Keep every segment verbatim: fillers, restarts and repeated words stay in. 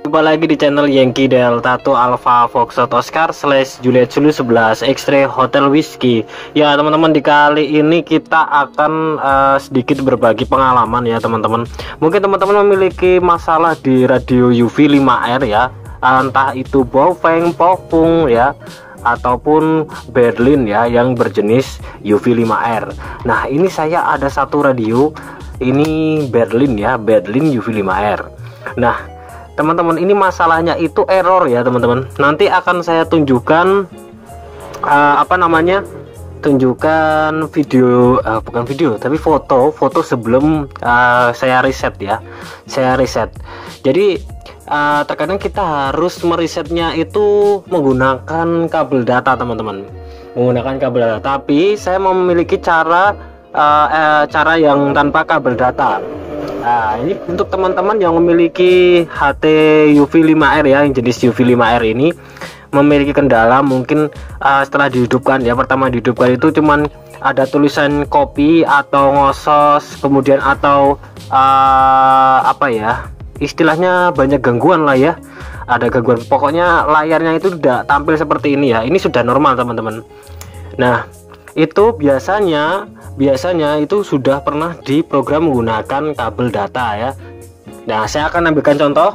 Jumpa lagi di channel Yankee Delta Two Alpha Foxtrot Oscar slash Juliet Zulu sebelas X-Ray Hotel Whiskey. Ya teman-teman, di kali ini kita akan uh, sedikit berbagi pengalaman ya teman-teman. Mungkin teman-teman memiliki masalah di radio U V lima R ya, entah itu Baofeng, Pofung ya, ataupun Berlin ya yang berjenis U V lima R. Nah ini saya ada satu radio, ini Berlin ya, Berlin U V lima R. Nah teman-teman, ini masalahnya itu error ya teman-teman. Nanti akan saya tunjukkan uh, apa namanya tunjukkan video uh, bukan video tapi foto foto sebelum uh, saya reset ya saya reset. Jadi uh, terkadang kita harus meresetnya itu menggunakan kabel data teman-teman, menggunakan kabel data. Tapi saya memiliki cara uh, uh, cara yang tanpa kabel data. Nah ini untuk teman-teman yang memiliki H T U V lima R ya, yang jenis U V lima R ini memiliki kendala mungkin uh, setelah dihidupkan ya. Pertama dihidupkan itu cuman ada tulisan copy atau ngosos, kemudian atau uh, apa ya istilahnya banyak gangguan lah ya, ada gangguan. Pokoknya layarnya itu tidak tampil seperti ini ya. Ini sudah normal teman-teman. Nah itu biasanya biasanya itu sudah pernah diprogram menggunakan kabel data ya. Nah saya akan ambilkan contoh.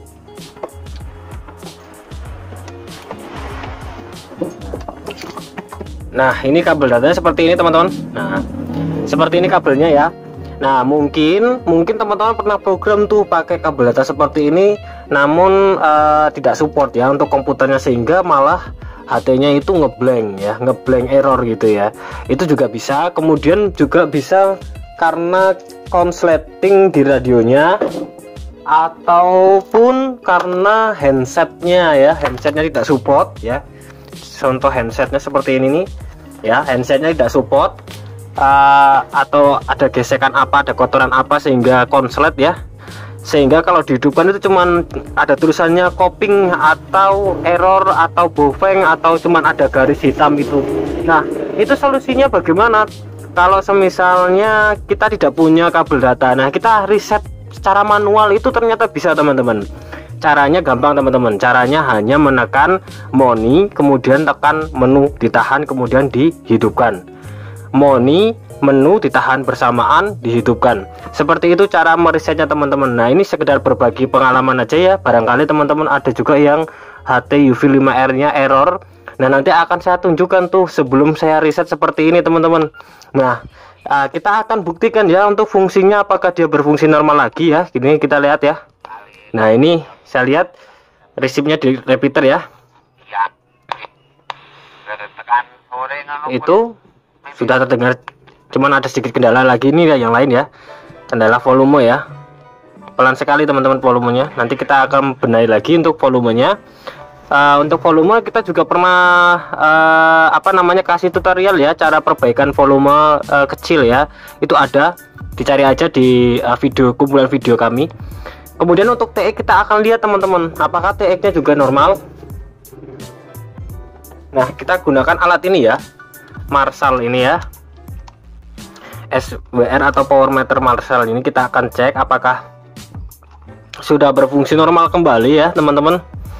Nah ini kabel datanya seperti ini teman-teman. Nah seperti ini kabelnya ya. Nah mungkin mungkin teman-teman pernah program tuh pakai kabel data seperti ini, namun uh, tidak support ya untuk komputernya, sehingga malah H T-nya itu ngeblank ya, ngeblank error gitu ya. Itu juga bisa. Kemudian juga bisa karena konsleting di radionya, ataupun karena handsetnya ya, handsetnya tidak support ya. Contoh handsetnya seperti ini nih ya, handsetnya tidak support, uh, atau ada gesekan apa, ada kotoran apa sehingga konslet ya, sehingga kalau dihidupkan itu cuman ada tulisannya copying atau error atau Baofeng atau cuman ada garis hitam itu. Nah itu solusinya bagaimana kalau semisalnya kita tidak punya kabel data? Nah kita reset secara manual itu ternyata bisa teman-teman. Caranya gampang teman-teman, caranya hanya menekan moni, kemudian tekan menu, ditahan, kemudian dihidupkan. Moni, menu, ditahan bersamaan, dihidupkan. Seperti itu cara meresetnya teman-teman. Nah ini sekedar berbagi pengalaman aja ya, barangkali teman-teman ada juga yang H T U V lima R nya error. Nah nanti akan saya tunjukkan tuh sebelum saya reset seperti ini teman-teman. Nah uh, kita akan buktikan ya untuk fungsinya apakah dia berfungsi normal lagi ya. Gini kita lihat ya. Nah ini saya lihat resipnya di repeater ya. Itu sudah terdengar, cuman ada sedikit kendala lagi ini ya, yang lain ya, kendala volume ya, pelan sekali teman-teman volumenya. Nanti kita akan benahi lagi untuk volumenya. Uh, untuk volume kita juga pernah uh, apa namanya kasih tutorial ya, cara perbaikan volume uh, kecil ya, itu ada, dicari aja di uh, video kumpulan video kami. Kemudian untuk T X kita akan lihat teman-teman, apakah T X nya juga normal. Nah kita gunakan alat ini ya, Marshall ini ya, S W R atau power meter Marshall ini. Kita akan cek apakah sudah berfungsi normal kembali ya teman-teman.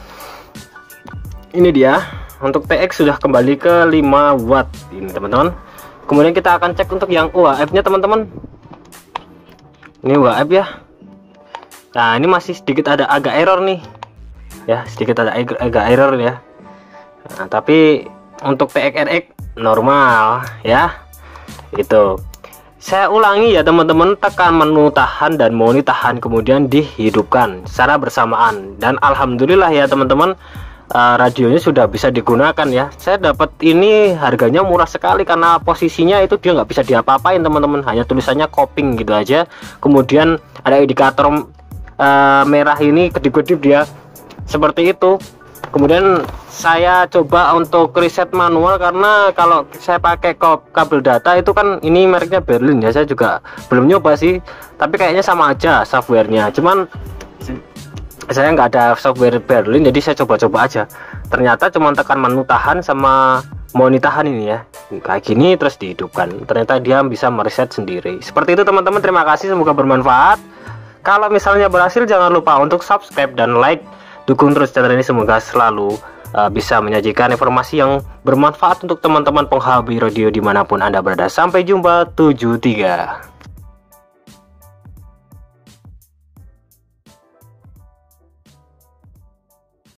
Ini dia, untuk T X sudah kembali ke lima watt ini teman-teman. Kemudian kita akan cek untuk yang U H F nya teman-teman. Ini U H F ya. Nah ini masih sedikit ada agak error nih ya, sedikit ada agak error ya. Nah, tapi untuk T X R X normal ya. Itu saya ulangi ya teman-teman, tekan menu tahan dan moni tahan, kemudian dihidupkan secara bersamaan. Dan alhamdulillah ya teman-teman, uh, radionya sudah bisa digunakan ya. Saya dapat ini harganya murah sekali karena posisinya itu dia nggak bisa diapa-apain teman-teman, hanya tulisannya copying gitu aja. Kemudian ada indikator uh, merah ini kedip-kedip dia seperti itu. Kemudian saya coba untuk reset manual, karena kalau saya pakai kabel data itu kan ini mereknya Berlin ya, saya juga belum nyoba sih, tapi kayaknya sama aja softwarenya, cuman saya nggak ada software Berlin jadi saya coba-coba aja. Ternyata cuma tekan menu tahan sama moni tahan ini ya, kayak gini terus dihidupkan, ternyata dia bisa mereset sendiri. Seperti itu teman-teman, terima kasih, semoga bermanfaat. Kalau misalnya berhasil jangan lupa untuk subscribe dan like dukung terus channel ini, semoga selalu uh, bisa menyajikan informasi yang bermanfaat untuk teman-teman penghobi radio dimanapun Anda berada. Sampai jumpa tujuh tiga.